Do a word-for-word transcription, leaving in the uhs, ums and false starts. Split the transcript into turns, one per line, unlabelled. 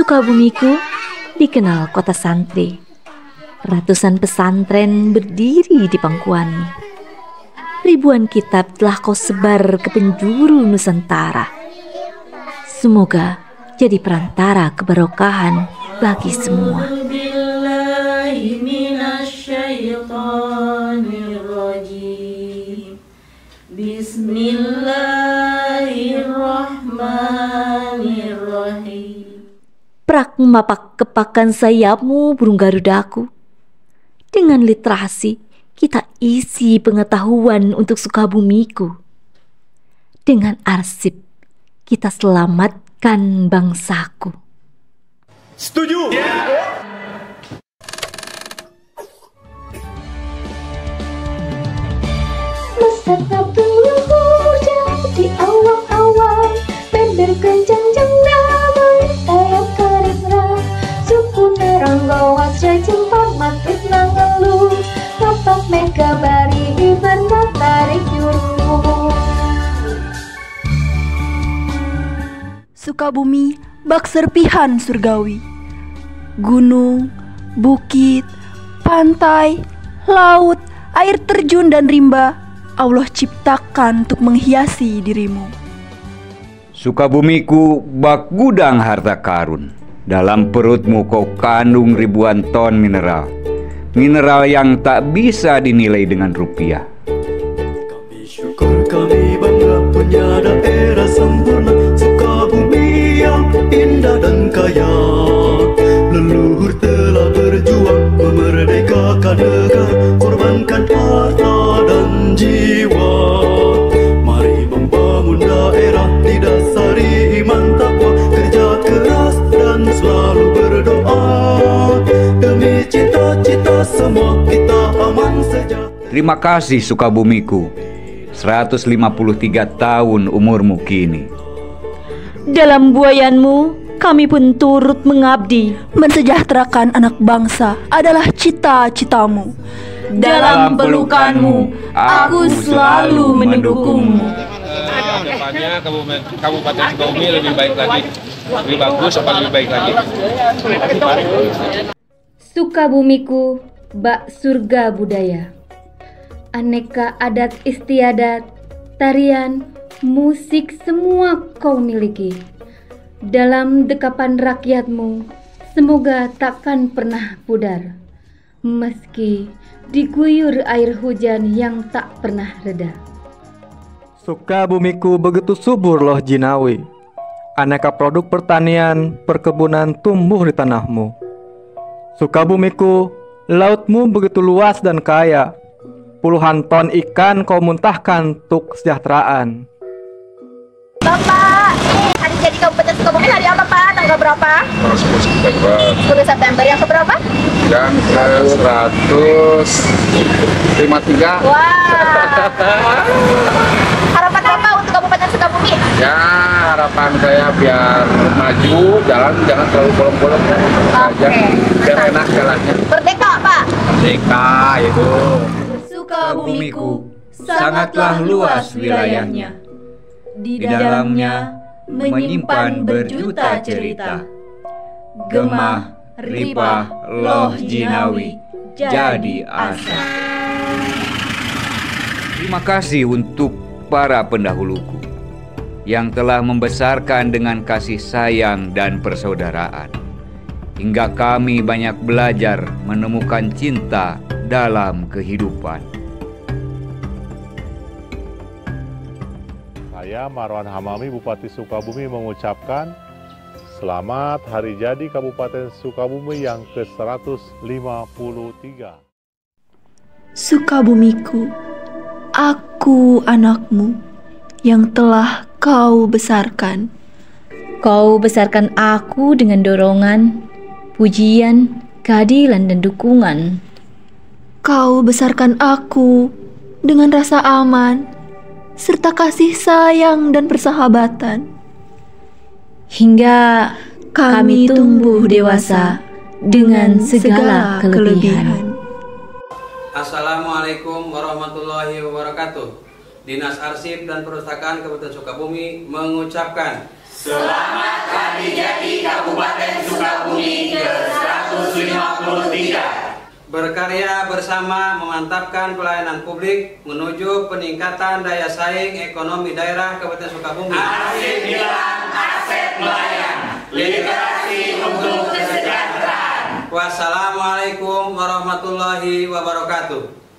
Sukabumiku dikenal kota santri. Ratusan pesantren berdiri di pangkuanmu. Ribuan kitab telah kau sebar ke penjuru Nusantara. Semoga jadi perantara keberkahan bagi semua. Bismillahirrahmanirrahim. Prak mapak kepakan sayapmu burung garudaku. Dengan literasi kita isi pengetahuan untuk Sukabumiku. Dengan arsip kita selamatkan bangsaku.
Setuju? Yeah.
Beserta peluhur di awang-awang, beber kencang damai kayak karimra. Suku neranggawas cacing pamat fitnah ngeluh, ngapak mega bari hiban matarik juru.
Sukabumi bak serpihan surgawi. Gunung, bukit, pantai, laut, air terjun dan rimba Allah ciptakan untuk menghiasi dirimu.
Sukabumiku bak gudang harta karun. Dalam perutmu kau kandung ribuan ton mineral. Mineral yang tak bisa dinilai dengan rupiah.
Kami syukur, kami bangga punya daerah sempurna. Sukabumi yang indah dan kaya. Leluhur telah berjuang memerdekakan negara, korbankan harta dan jiwa. Mari membangun daerah didasari iman takwa, kerja keras dan selalu berdoa. Demi cita-cita semua kita aman sejahtera.
Terima kasih Sukabumiku. seratus lima puluh tiga tahun umurmu kini.
Dalam buayanmu kami pun turut mengabdi.
Mensejahterakan anak bangsa adalah cita-citamu.
Dalam pelukanmu aku selalu mendukungmu.
Depannya Kabupaten Sukabumi lebih baik lagi, lebih bagus apa lebih baik lagi.
Sukabumiku bak surga budaya. Aneka adat istiadat, tarian, musik semua kau miliki. Dalam dekapan rakyatmu, semoga takkan pernah pudar. Meski diguyur air hujan yang tak pernah reda.
Sukabumiku begitu subur loh jinawi. Aneka produk pertanian, perkebunan tumbuh di tanahmu. Sukabumiku, lautmu begitu luas dan kaya. Puluhan ton ikan kau muntahkan untuk kesejahteraan.
Bapak, ini hari jadi Kabupaten Sukabumi hari apa Pak? Tanggal berapa?
sepuluh September.
sepuluh September yang keberapa?
Yang ke seratus lima puluh tiga.
Wah. Harapan Bapak untuk Kabupaten Sukabumi?
Ya, harapan saya biar maju, jalan jangan terlalu bolong-bolong aja. Biar enak jalannya.
Merdeka Pak.
Merdeka itu.
Sukabumiku sangatlah luas wilayahnya. Di dalamnya menyimpan berjuta cerita. Gemah, ripah, loh jinawi jadi asa.
Terima kasih untuk para pendahuluku yang telah membesarkan dengan kasih sayang dan persaudaraan. Hingga kami banyak belajar menemukan cinta dalam kehidupan.
Saya Marwan Hamami, Bupati Sukabumi mengucapkan selamat hari jadi Kabupaten Sukabumi yang ke seratus lima puluh tiga.
Sukabumiku, aku anakmu yang telah kau besarkan.
Kau besarkan aku dengan dorongan, pujian, keadilan dan dukungan.
Kau besarkan aku dengan rasa aman serta kasih sayang dan persahabatan.
Hingga
Kami tumbuh dewasa dengan segala kelebihan.
Assalamualaikum warahmatullahi wabarakatuh. Dinas Arsip dan Perpustakaan Kabupaten Sukabumi mengucapkan
Selamat Hari Jadi Kabupaten Sukabumi ke seratus lima puluh tiga.
Berkarya bersama memantapkan pelayanan publik menuju peningkatan daya saing ekonomi daerah Kabupaten Sukabumi.
Aset bilang aset melayan, literasi untuk kesejahteraan.
Wassalamualaikum warahmatullahi wabarakatuh.